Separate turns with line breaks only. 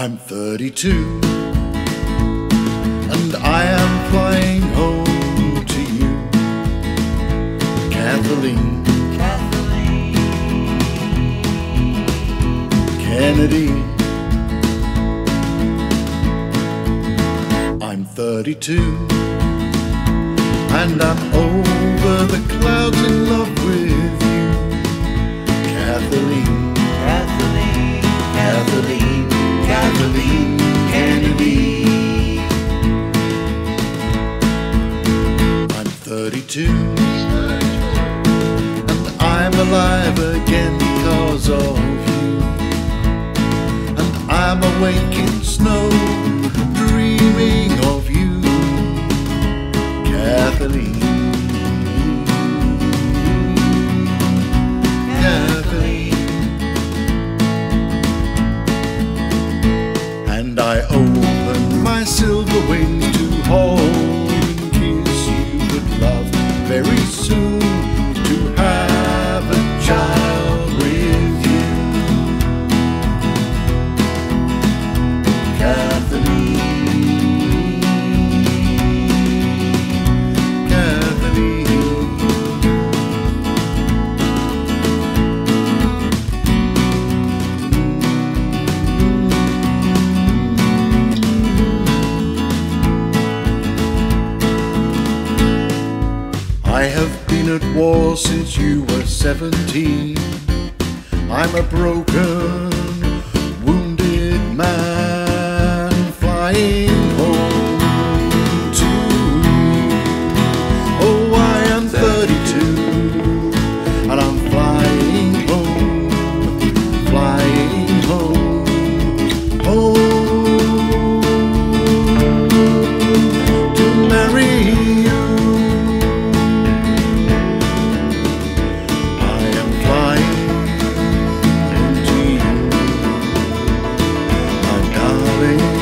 I'm 32, and I am flying home to you, Kathleen Kennedy. I'm 32, and I'm over the clouds in love with you, Kathleen Kennedy. I'm 32, and I'm alive again because of you, and I'm awake in snow, dreaming of you, Kathleen. And I open my silver wings to hold and kiss you with love, very soon to have a child with you, Kathleen. I have been at war since you were 17. I'm a broken, wounded man flying home to you. Oh, I am 32, and I'm flying home, home to marry you. Darling.